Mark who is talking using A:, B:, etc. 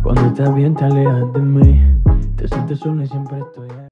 A: Cuando estás bien te alejas de mí. Te sientes sola y siempre estoy ahí.